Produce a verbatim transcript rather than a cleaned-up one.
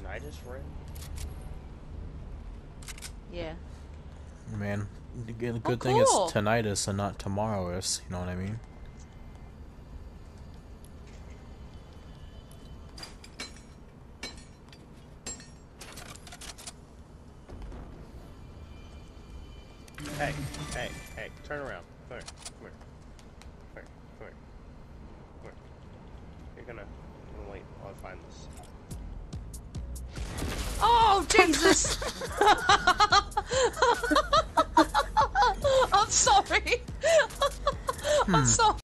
tinnitus ring? Yeah. Man, the good Oh, thing cool. it's tinnitus and not tomorrow-is, you know what I mean? Hey, hey, hey, turn around. Come here, come here. Come here, come here. Come here. You're gonna, I'm gonna wait while I find this. Oh, Jesus! I'm sorry. I'm sorry.